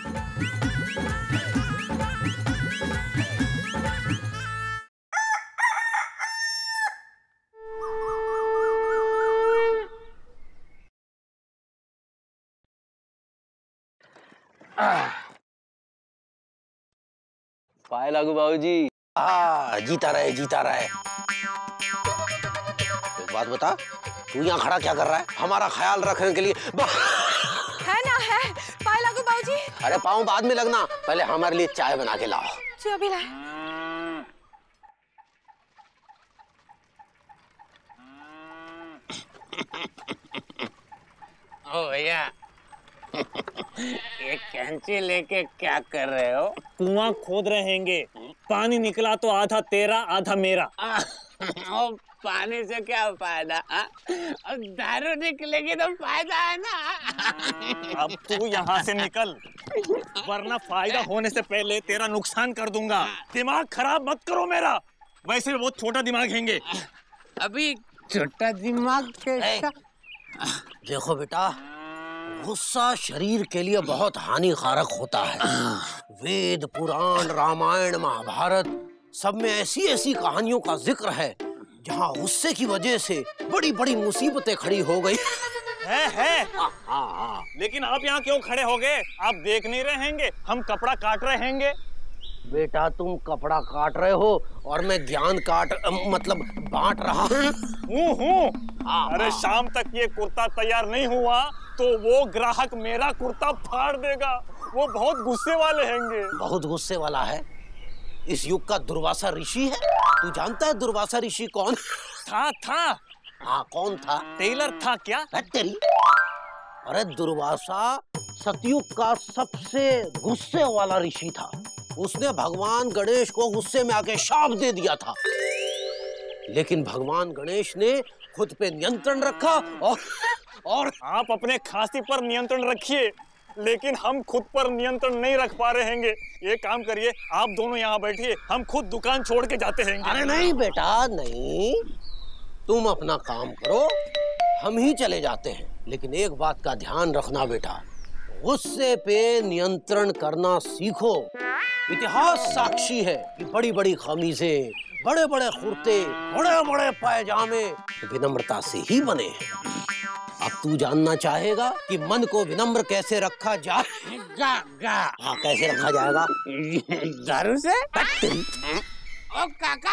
पाए लागू बाबूजी। जीता रहे जीता रहे। एक बात बता, तू यहाँ खड़ा क्या कर रहा है? हमारा ख्याल रखने के लिए है ना है। पाए लागू बाबूजी। अरे पाँव बाद में लगना, पहले हमारे लिए चाय बना के लाओ। जी अभी लाए। ओ भैया, ये कैंची लेके क्या कर रहे हो? कुआं खोद रहेंगे, पानी निकला तो आधा तेरा आधा मेरा। ओ, पानी से क्या फायदा? और दारू निकलेगी तो फायदा है ना। अब तू यहाँ से निकल, वरना फायदा होने से पहले तेरा नुकसान कर दूंगा। दिमाग खराब मत करो मेरा, वैसे भी बहुत छोटा दिमाग हैंगे। अभी छोटा दिमाग कैसा? देखो बेटा, गुस्सा शरीर के लिए बहुत हानिकारक होता है। वेद, पुराण, रामायण, महाभारत सब में ऐसी ऐसी कहानियों का जिक्र है जहाँ गुस्से की वजह से बड़ी बड़ी मुसीबतें खड़ी हो गई। है। लेकिन आप यहाँ क्यों खड़े हो गए? आप देख नहीं रहे हैंगे हम कपड़ा काट रहे हैंगे। बेटा तुम कपड़ा काट रहे हो और मैं ज्ञान मतलब बांट रहा हूँ। अरे शाम तक ये कुर्ता तैयार नहीं हुआ तो वो ग्राहक मेरा कुर्ता फाड़ देगा। वो बहुत गुस्से वाले हैंगे। बहुत गुस्से वाला है? इस युग का दुर्वासा ऋषि है। तू जानता है दुर्वासा ऋषि कौन था? हाँ कौन था? टेलर था क्या? तेरी। अरे दुर्वासा सतयुग का सबसे गुस्से वाला ऋषि था। उसने भगवान गणेश को गुस्से में आके शाप दे दिया था, लेकिन भगवान गणेश ने खुद पे नियंत्रण रखा और आप अपने खांसी पर नियंत्रण रखिए, लेकिन हम खुद पर नियंत्रण नहीं रख पा रहे हैंगे। ये काम करिए, आप दोनों यहाँ बैठिए, हम खुद दुकान छोड़ के जाते हैंगे। अरे नहीं बेटा नहीं, तुम अपना काम करो, हम ही चले जाते हैं। लेकिन एक बात का ध्यान रखना बेटा, गुस्से पे नियंत्रण करना सीखो। इतिहास साक्षी है कि बड़ी बड़ी खमीसें, बड़े बड़े कुर्ते, बड़े बड़े पायजामे विनम्रता से ही बने हैं। अब तू जानना चाहेगा कि मन को विनम्र कैसे रखा जाएगा? हाँ कैसे रखा जाएगा? दारू से? ओ काका,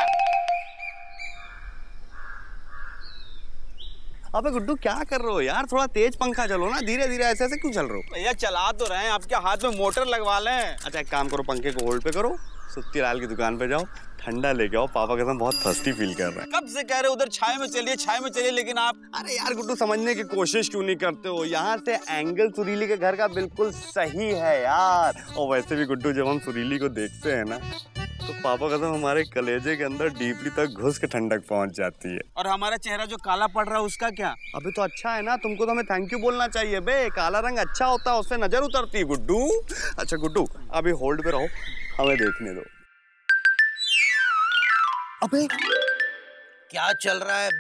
अबे गुड्डू क्या कर रहे हो यार? थोड़ा तेज पंखा चलो ना, धीरे धीरे ऐसे ऐसे क्यों चल रहे हो? भैया चला तो रहे हैं, आपके हाथ में मोटर लगवा लें। अच्छा एक काम करो, पंखे को होल्ड पे करो, सुत्ती लाल की दुकान पे जाओ, ठंडा लेके आओ। पापा कसम बहुत थर्स्टी फील कर रहा है। कब से कह रहे हो उधर छाए में चलिए, लेकिन आप। अरे यार गुड्डू समझने की कोशिश क्यों नहीं करते हो? यहाँ से एंगल सुरीली के घर का बिल्कुल सही है यार। और वैसे भी गुड्डू जब हम सुरीली को देखते हैं ना, तो पापा कसम हमारे कलेजे के अंदर डीपली तक घुस के ठंडक पहुंच जाती है। और हमारा चेहरा जो काला पड़ रहा है उसका क्या? अभी तो अच्छा है ना, तुमको तो हमें थैंक यू बोलना चाहिए बे। काला रंग अच्छा होता है, उससे नजर उतरती है गुड्डू। अच्छा गुड्डू अभी होल्ड पे रहो, हमें देखने दो। अबे क्या चल रहा है?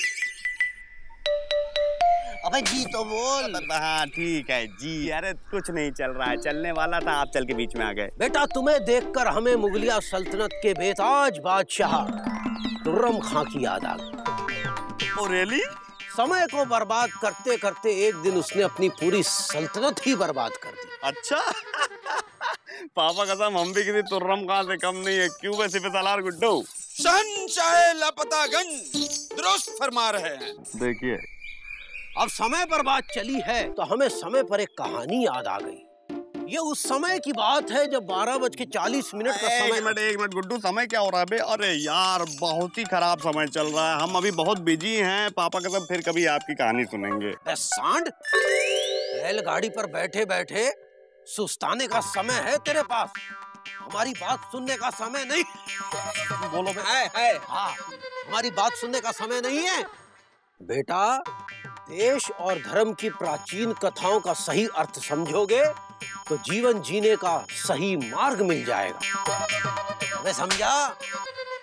अबे जी तो बोल। हाँ ठीक है जी। अरे कुछ नहीं चल रहा है, चलने वाला था, आप चल के बीच में आ गए। बेटा तुम्हें देखकर हमें मुगलिया सल्तनत के बेताज बादशाह तुर्रम खां की याद आ गई। Oh really? समय को बर्बाद करते करते एक दिन उसने अपनी पूरी सल्तनत ही बर्बाद कर दी। अच्छा पापा कसम हम भी किसी तुर्रम खां से कम नहीं है। क्यों वैसे पे सलार गुड्डू? शहंशाह लापतागंज दुरुस्त फरमा रहे हैं। देखिए अब समय पर बात चली है तो हमें समय पर एक कहानी याद आ गई। ये उस समय की बात है जब 12:40 का समय। एक मिनट गुड्डू, समय क्या हो रहा है बे? अरे यार बहुत ही खराब समय चल रहा है, हम अभी बहुत बिजी हैं। पापा कसम फिर कभी आपकी कहानी सुनेंगे। सांड, रेलगाड़ी पर बैठे बैठे सुस्ताने का समय है तेरे पास, हमारी बात सुनने का समय नहीं। बोलो है। हाँ हमारी बात सुनने का समय नहीं है बेटा। देश और धर्म की प्राचीन कथाओं का सही अर्थ समझोगे तो जीवन जीने का सही मार्ग मिल जाएगा। मैं समझा?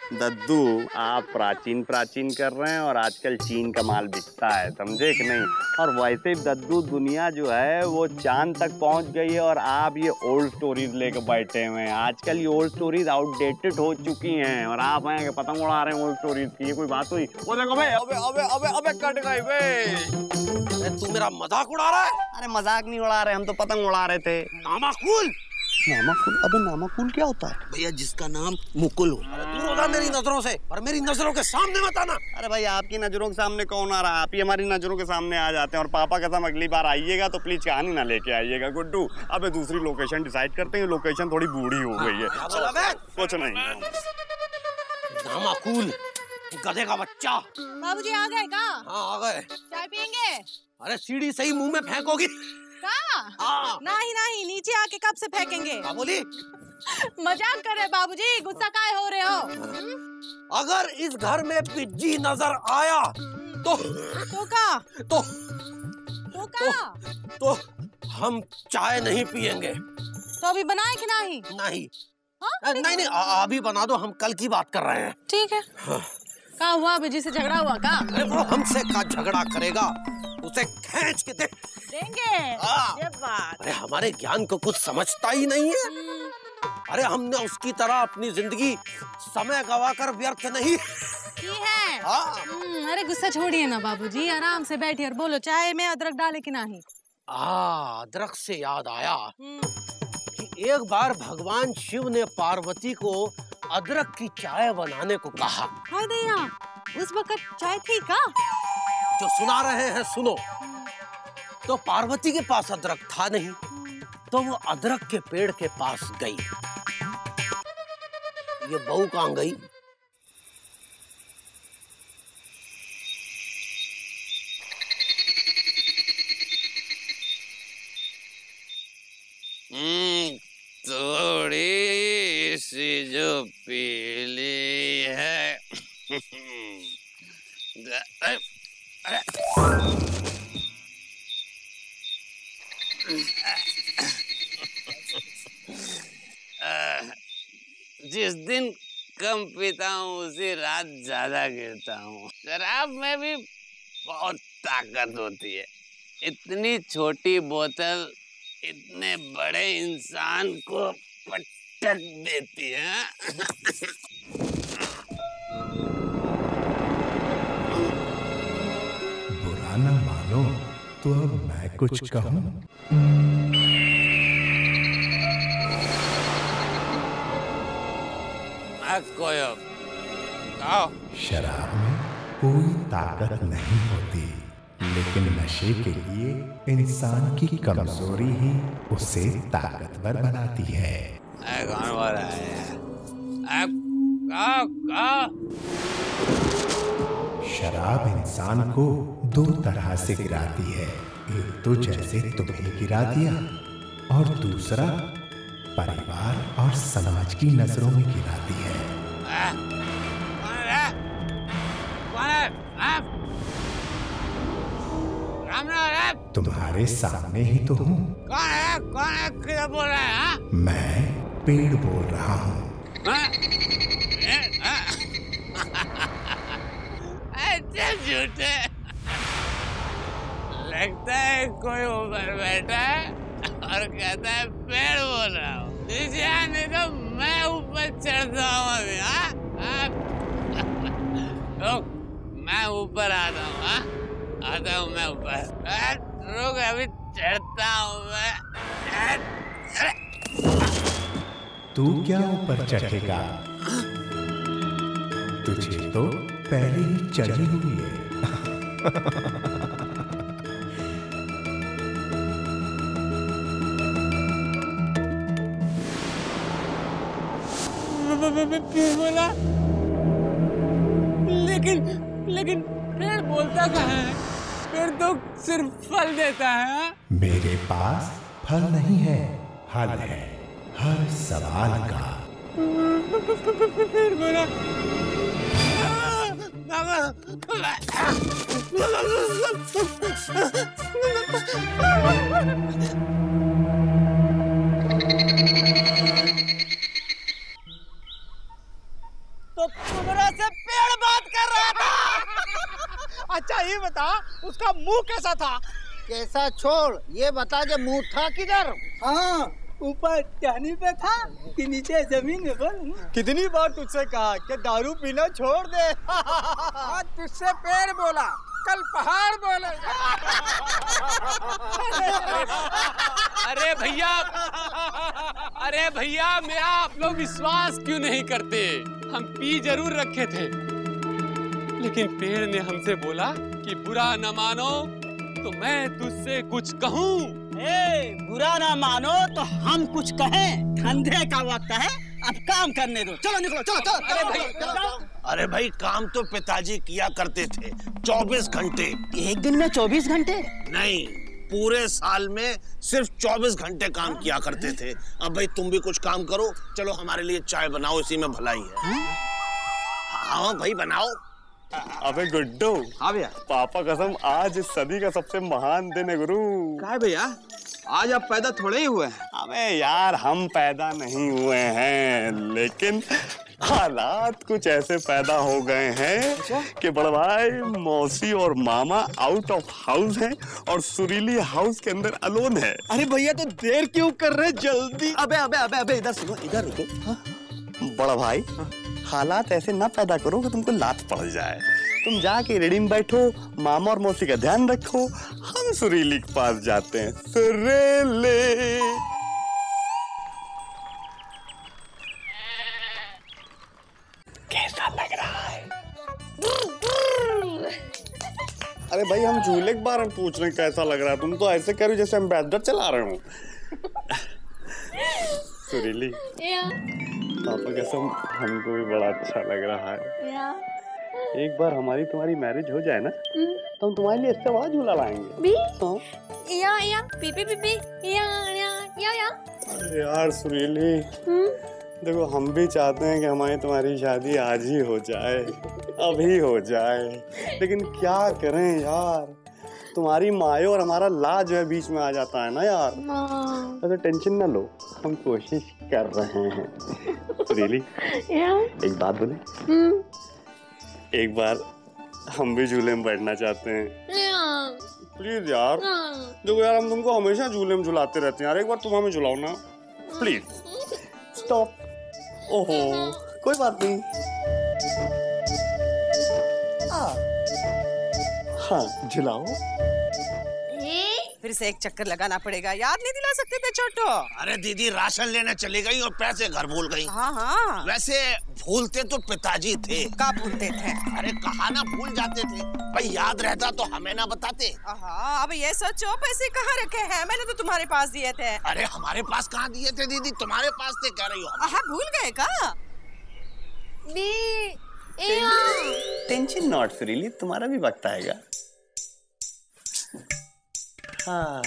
दद्दू, आप प्राचीन प्राचीन कर रहे हैं और आजकल चीन का माल बिकता है, समझे कि नहीं? और वैसे भी दद्दू, दुनिया जो है वो चांद तक पहुंच गई है और आप ये ओल्ड स्टोरीज लेकर बैठे हुए हैं। आजकल ये ओल्ड स्टोरीज आउटडेटेड हो चुकी हैं और आप हैं कि पतंग उड़ा रहे हैं ओल्ड स्टोरीज की। ये कोई बात हुई? वो देखो बे, अबे अबे अबे अबे कट गई बे। तू मेरा मजाक उड़ा रहा है? अरे मजाक नहीं उड़ा रहे, हम तो पतंग उड़ा रहे थे। नामाकुल? नामाकुल? अबे नामाकुल क्या होता है? भैया जिसका नाम मुकुल हो। अरे दूर हो जा मेरी नजरों से, और मेरी नजरों के सामने मत आना। अरे भाई आपकी नजरों के सामने कौन आ रहा है? आप ही हमारी नजरों के सामने आ जाते हैं। और पापा कसम अगली बार आइएगा तो प्लीज कहानी ना लेके आइएगा गुड्डू। अबे दूसरी लोकेशन डिसाइड करते हैं, लोकेशन थोड़ी बूढ़ी हो गई है। क्या बोला बे? कुछ नहीं। नामाकुल, गधे का बच्चा। बाबूजी आ गए का? हाँ आ गए। चाय पियेंगे? अरे सीढ़ी सही मुंह में फेंकोगी? का? नहीं नहीं, नीचे आके कब से फेंकेंगे? क्या बोली? मजाक कर रहे बाबूजी, गुस्सा काहे हो रहे हो? अगर इस घर में पिज्जी नजर आया तो का? तो हम चाय नहीं पियेंगे। तो अभी बनाए कि नहीं? नहीं। हाँ? नहीं अभी बना दो, हम कल की बात कर रहे हैं। ठीक है। हाँ। का हुआ, बिजी से झगड़ा हुआ का? अरे वो हमसे का झगड़ा करेगा, उसे खींच के देंगे। ये बात। अरे हमारे ज्ञान को कुछ समझता ही नहीं है। अरे हमने उसकी तरह अपनी जिंदगी समय गवाकर व्यर्थ नहीं की है। अरे गुस्सा छोड़िए ना बाबूजी, आराम से बैठिए और बोलो चाय में अदरक डाले कि नहीं? अदरक से याद आया कि एक बार भगवान शिव ने पार्वती को अदरक की चाय बनाने को कहा। हाय दया, उस वक्त चाय थी का? जो सुना रहे हैं सुनो। तो पार्वती के पास अदरक था नहीं, तो वो अदरक के पेड़ के पास गई। ये बहू कहाँ गई? थोड़ी सी जो पीली है। जिस दिन कम पीता हूँ उसी रात ज्यादा गिरता हूँ। शराब में भी बहुत ताकत होती है। इतनी छोटी बोतल इतने बड़े इंसान को पटक देती है। बुरा ना मानो तो अब मैं कुछ कहूँ? शराब में कोई ताकत नहीं होती, लेकिन नशे के लिए इंसान की कमजोरी ही उसे ताकतवर बनाती है। कौन बोल रहा है? शराब इंसान को दो तरह से गिराती है। एक तो जैसे तुम्हें गिरा दिया, और दूसरा परिवार और समाज की नजरों में गिराती है। तुम्हारे सामने ही तो हूँ। कौन है? किधर बोल रहा है? मैं पेड़ बोल रहा हूँ। अच्छा झूठे, लगता है कोई ऊपर बैठा है और कहता है पेड़ बोल रहा हूँ। नहीं तो मैं ऊपर चढ़ता हूँ अभी। मैं ऊपर आता हूँ। आता हूँ मैं ऊपर। रुक, अभी चढ़ता हूँ मैं। तू क्या ऊपर चढ़ेगा? तुझे तो पहले ही चढ़ी हुई है। बोला, लेकिन पेड़ बोलता कहाँ है? पेड़ तो सिर्फ फल देता है। मेरे पास फल नहीं है, हल है हर सवाल का। पेड़ बोला, मुंह कैसा था? कैसा छोड़, ये बता जब मुंह था किधर? हाँ, ऊपर टहनी पे था कि नीचे जमीन में? बोल। कितनी बार तुझसे कहा कि दारू पीना छोड़ दे। आज तुझसे पेड़ बोला, कल पहाड़ बोले। अरे भैया मेरा आप लोग विश्वास क्यों नहीं करते? हम पी जरूर रखे थे, लेकिन पेड़ ने हमसे बोला कि बुरा न मानो तो मैं तुझसे कुछ कहूँ। बुरा ना मानो तो हम कुछ कहें। धंधे का वक्त है, अब काम करने दो। चलो निकलो, चलो चलो। अरे भाई, काम तो पिताजी किया करते थे 24 घंटे। एक दिन में 24 घंटे? नहीं, पूरे साल में सिर्फ 24 घंटे काम किया करते थे। अब भाई तुम भी कुछ काम करो, चलो हमारे लिए चाय बनाओ, इसी में भलाई है। हाँ भाई बनाओ। अबे गुड्डू। हाँ भैया। पापा कसम आज इस सदी का सबसे महान दिन है गुरु। क्या है भैया? आज आप पैदा थोड़े ही हुए हैं। अबे यार, हम पैदा नहीं हुए हैं, लेकिन हालात कुछ ऐसे पैदा हो गए हैं कि बड़ा भाई, मौसी और मामा आउट ऑफ हाउस हैं और सुरीली हाउस के अंदर अलोन है। अरे भैया, तो देर क्यों कर रहे? जल्दी। अबे अबे अबे अबे इधर सुनो, इधर रुको। बड़ा भाई, हालात ऐसे ना पैदा करो कि तुमको लात पड़ जाए। तुम जाके रेडी में बैठो, मामा और मौसी का ध्यान रखो, हम सुरीली के पास जाते हैं। सुरीली। कैसा लग रहा है? अरे भाई, हम झूले के बारे में पूछ रहे हैं कैसा लग रहा है। तुम तो ऐसे करो जैसे हम बैटर चला रहे हो। सुरीली, पापा कसम हमको भी बड़ा अच्छा लग रहा है। एक बार हमारी तुम्हारी मैरिज हो जाए ना, तो हम तुम्हारे लिए इससे बड़ा झूला लाएंगे। अरे यार सुरीली, देखो हम भी चाहते हैं कि हमारी तुम्हारी शादी आज ही हो जाए, अभी हो जाए, लेकिन क्या करें यार, तुम्हारी मायो और हमारा ला जो है बीच में आ जाता है ना यार। तो टेंशन ना लो, हम कोशिश कर रहे हैं। सुरीली, एक बात बोले? एक बार हम भी झूले में बैठना चाहते हैं। प्लीज यार, देखो यार, हम तुमको हमेशा झूले में झुलाते रहते हैं यार, एक बार तुम हमें झुलाओ ना प्लीज। स्टॉप। ओहो, कोई बात नहीं। हाँ, झुलाओ। फिर से एक चक्कर लगाना पड़ेगा। याद नहीं दिला सकते थे छोटो? अरे दीदी, राशन लेने चली गई और पैसे घर भूल गई। हाँ हाँ। वैसे भूलते तो पिताजी थे। क्या भूलते थे? अरे कहा ना भूल जाते थे। भाई याद रहता तो हमें ना बताते। हाँ, अब ये सोचो पैसे कहाँ रखे हैं? मैंने तो तुम्हारे पास दिए थे। अरे हमारे पास कहाँ दिए थे दीदी, तुम्हारे पास थे कह रही हो। हाँ, भूल गए का? टेंशन नॉट सुरीली, तुम्हारा भी वक्त आएगा। हाँ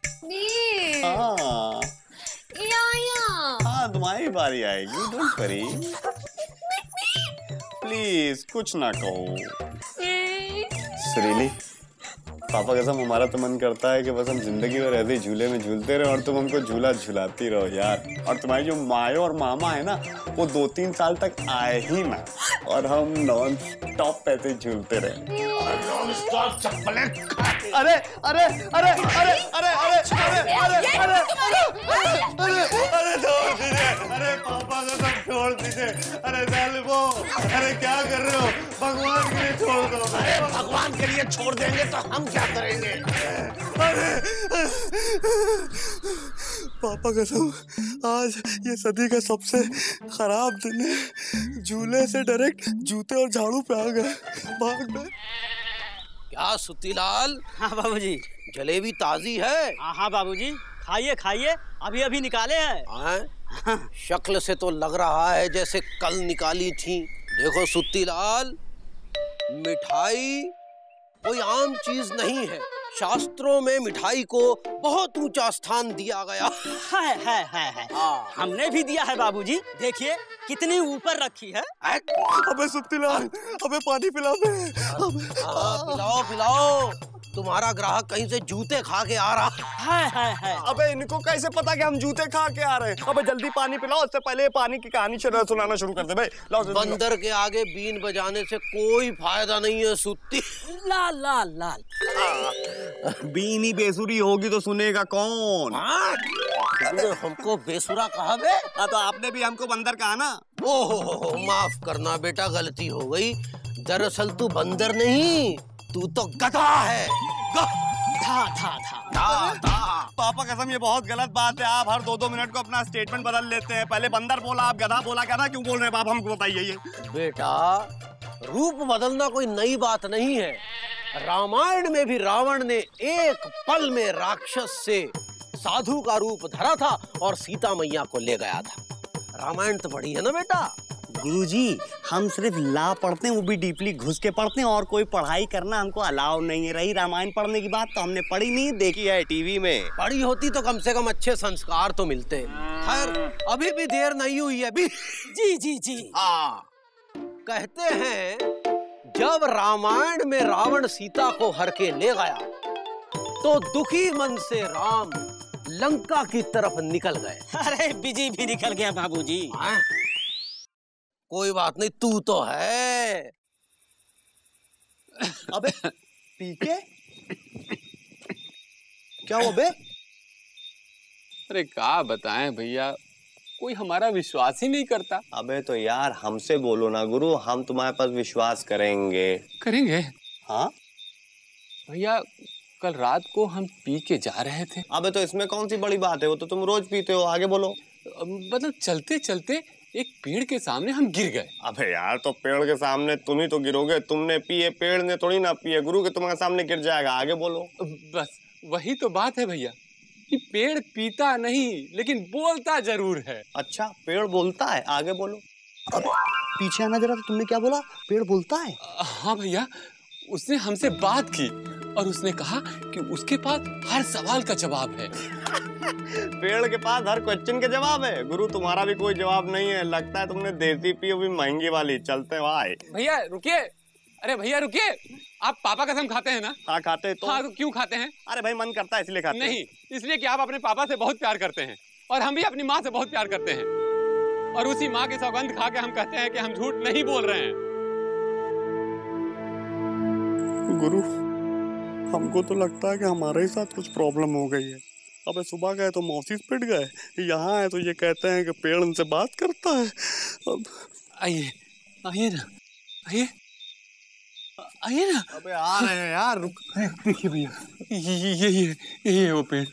हाँ, तुम्हारी बारी आएगी, डोंट वरी। प्लीज कुछ ना कहो। सुरीली, पापा कसम हमारा तो मन करता है कि बस हम जिंदगी भर ऐसे झूले में झूलते रहे और तुम हमको झूला झुलाती रहो यार। और तुम्हारी जो मायो और मामा है ना, वो 2-3 साल तक आए ही ना, और हम नॉन स्टॉप ऐसे झूलते रहे। नॉन स्टॉप चप्पलें खाते। अरे अरे अरे अरे अरे अरे अरे अरे अरे छोड़ दीजिए। अरे पापा कसम छोड़ दीजिए। अरे जालिमो, अरे क्या कर रहे हो? भगवान के लिए छोड़ दो। अरे भगवान के लिए छोड़ देंगे तो हम क्या करेंगे? अरे पापा कसम, आज ये सदी का सबसे खराब दिन है। झूले से डायरेक्ट जूते और झाड़ू पे आ गए। भाग गए। क्या सुतीलाल? हाँ बाबूजी। जलेबी ताजी है? हाँ बाबूजी, खाइए खाइए, अभी अभी निकाले हैं। शक्ल से तो लग रहा है जैसे कल निकाली थी। देखो सुतीलाल, मिठाई कोई आम चीज नहीं है। शास्त्रों में मिठाई को बहुत ऊंचा स्थान दिया गया है। हमने भी दिया है बाबूजी, देखिए कितनी ऊपर रखी है। अबे सुतीलाल, अबे पानी पिला दे। पिलाओ पिलाओ। तुम्हारा ग्राहक कहीं से जूते खा के आ रहा है। अबे इनको कैसे पता कि हम जूते खा के आ रहे हैं? अबे जल्दी पानी पिलाओ, उससे पहले पानी की कहानी सुनाना शुरू कर दे भाई। लाओ बंदर के आगे बीन बजाने से कोई फायदा नहीं है सुत्ती। लाल लाल लाल बीन ही बेसुरी होगी तो सुनेगा कौन? हमको बेसुरा कहा बे? तो आपने भी हमको बंदर कहा ना। ओहो माफ करना बेटा, गलती हो गई। दरअसल तू बंदर नहीं, तू तो गधा है। पापा कसम ये बहुत गलत बात है। आप हर 2-2 मिनट को अपना स्टेटमेंट बदल लेते हैं। पहले बंदर बोला, आप गधा बोला। गधा क्यों बोल रहे हैं बाप, हमको बताइए ये। बेटा रूप बदलना कोई नई बात नहीं है। रामायण में भी रावण ने एक पल में राक्षस से साधु का रूप धरा था और सीता मैया को ले गया था। रामायण तो पढ़ी है ना बेटा? गुरुजी हम सिर्फ ला पढ़ते हैं, वो भी डीपली घुस के पढ़ते हैं, और कोई पढ़ाई करना हमको अलाउ नहीं है। रही रामायण पढ़ने की बात, तो हमने पढ़ी नहीं, देखी है टीवी में। पढ़ी होती तो कम से कम अच्छे संस्कार तो मिलते। खैर अभी भी देर नहीं हुई है अभी। जी जी जी। कहते हैं जब रामायण में रावण सीता को हर के ले गया तो दुखी मन से राम लंका की तरफ निकल गए। अरे बिजी भी निकल गया बाबूजी। कोई बात नहीं, तू तो है। अबे पीके क्या हुआ बे? अरे क्या बताएं भैया, कोई हमारा विश्वास ही नहीं करता। अबे तो यार हमसे बोलो ना गुरु, हम तुम्हारे पास विश्वास करेंगे। करेंगे? हाँ भैया कल रात को हम पी के जा रहे थे। अबे तो इसमें कौन सी बड़ी बात है, वो तो तुम रोज पीते हो। आगे बोलो। मतलब चलते चलते एक पेड़ के सामने हम गिर गए। अबे यार तो पेड़ के सामने तुम ही तो गिरोगे, तुमने पिए, पेड़ ने थोड़ी ना पिए। गुरु के तुम्हारे सामने गिर जाएगा। आगे बोलो। बस वही तो बात है भैया कि पेड़ पीता नहीं लेकिन बोलता जरूर है। अच्छा पेड़ बोलता है, आगे बोलो। अब पीछे आना जरा, तो तुमने क्या बोला? पेड़ बोलता है? हाँ भैया, उसने हमसे बात की और उसने कहा कि उसके पास हर सवाल का जवाब है। पेड़ के पास हर क्वेश्चन के जवाब है। गुरु तुम्हारा भी कोई जवाब नहीं है, लगता है तुमने देसी पी, भी महंगी वाली। चलते भाई। भैया रुकिए, अरे भैया रुकिए, आप पापा कसम खाते हैं ना? हाँ खाते हैं। तो हाँ, तो क्यों खाते हैं? अरे भाई मन करता है इसलिए खाते हैं। नहीं, इसलिए कि आप अपने पापा से बहुत प्यार करते हैं और हम भी अपनी माँ से बहुत प्यार करते हैं, और उसी माँ की सौगंध खा के हम कहते हैं कि हम झूठ नहीं बोल रहे हैं। गुरु हमको तो लगता है कि हमारे ही साथ कुछ प्रॉब्लम हो गई है। अबे सुबह गए तो मौसी पिट गए, यहाँ है तो ये कहते हैं कि पेड़ उनसे बात करता है। अब आइए आइए ना, आइए आइए ना। अबे आ रहे हैं यार, रुक। देखिए भैया, ये वो पेड़।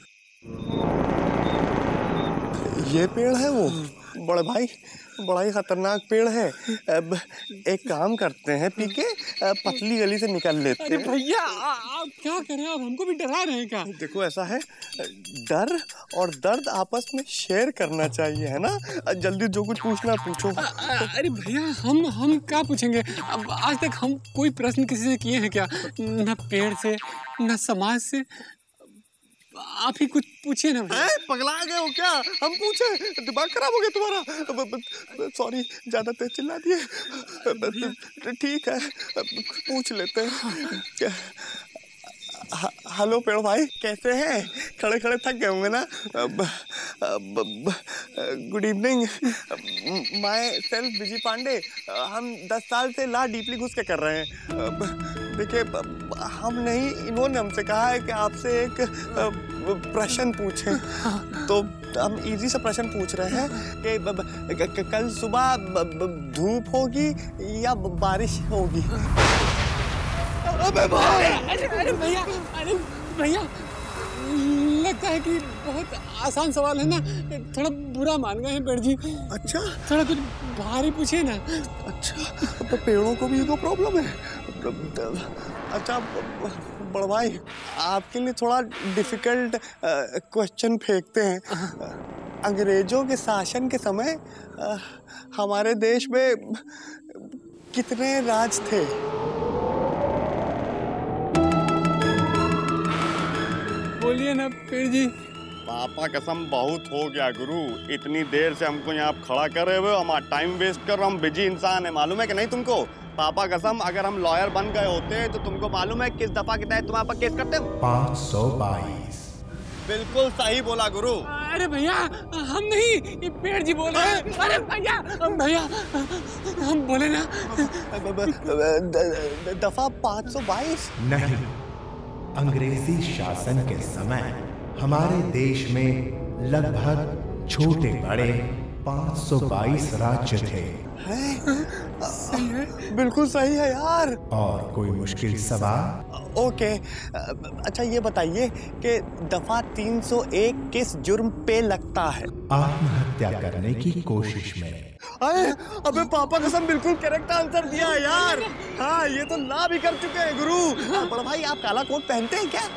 ये पेड़ है वो? बड़े भाई बड़ा ही खतरनाक पेड़ है। अब एक काम करते हैं, पीके पतली गली से निकल लेते हैं। भैया आप क्या करें, आप हमको भी डरा रहे हैं क्या? देखो ऐसा है, डर और दर्द आपस में शेयर करना चाहिए, है ना? जल्दी जो कुछ पूछना पूछो। अरे भैया हम क्या पूछेंगे? अब आज तक हम कोई प्रश्न किसी से किए हैं क्या? न पेड़ से न समाज से। आप ही कुछ पूछिए ना। पगला गए हो क्या? हम पूछे? दिमाग खराब हो गया तुम्हारा? सॉरी, ज्यादा तेज चिल्ला दिए। ठीक है पूछ लेते हैं। हेलो पेड़ भाई, कैसे हैं? खड़े खड़े थक गए होंगे ना? Good evening, myself Vijay Pandey. हम 10 साल से ला डीपली घुस के कर रहे हैं। देखिए हम नहीं, इन्होंने हमसे कहा है कि आपसे एक प्रश्न पूछें। तो हम इजी सा प्रश्न पूछ रहे हैं कि कल सुबह धूप होगी या बारिश होगी? अबे भाई! अरे भैया लगता है कि बहुत आसान सवाल है ना, थोड़ा बुरा मान गए हैं पेड़ जी। अच्छा, थोड़ा कुछ भारी पूछिए ना। अच्छा तो पेड़ों को भी तो प्रॉब्लम है। अच्छा बड़ भाई, आपके लिए थोड़ा डिफिकल्ट क्वेश्चन फेंकते हैं। अंग्रेजों के शासन के समय हमारे देश में कितने राज थे? बोलिए ना पेड़ जी। पापा कसम बहुत हो गया गुरु, इतनी देर से हमको यहाँ खड़ा करे हुए, हमारा टाइम वेस्ट कर रहे। हम बिजी इंसान है, मालूम है कि नहीं तुमको? पापा कसम, अगर हम लॉयर बन गए होते तो तुमको मालूम है किस दफा के तहत तुम्हारे पर केस करते हो? 522। बिल्कुल सही बोला गुरु। अरे भैया हम नहीं, ये पेड़ जी बोल रहे हैं। अरे भैया हम बोले ना। दफा 522? नहीं, अंग्रेजी शासन के समय हमारे देश में लगभग छोटे बड़े 522 राज्य थे। सही है, बिल्कुल सही है यार। और कोई मुश्किल सवाल? ओके, अच्छा ये बताइए कि दफा 301 किस जुर्म पे लगता है? आत्महत्या करने की कोशिश में। अरे अबे पापा कसम बिल्कुल करेक्ट आंसर दिया है यार। हाँ ये तो ला भी कर चुके हैं गुरु। बड़ा भाई आप काला कोट पहनते हैं क्या?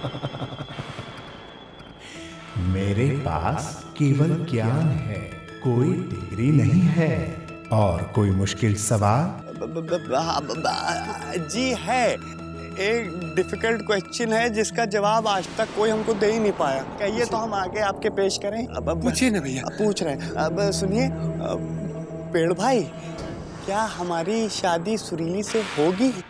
मेरे पास केवल ज्ञान है, कोई डिग्री नहीं है। और कोई मुश्किल सवाल? जी है, एक डिफिकल्ट क्वेश्चन है जिसका जवाब आज तक कोई हमको दे ही नहीं पाया। कहिए तो हम आगे आपके पेश करें। अब पूछिए ना भैया। पूछ रहे हैं। अब सुनिए पेड़ भाई, क्या हमारी शादी सुरीली से होगी?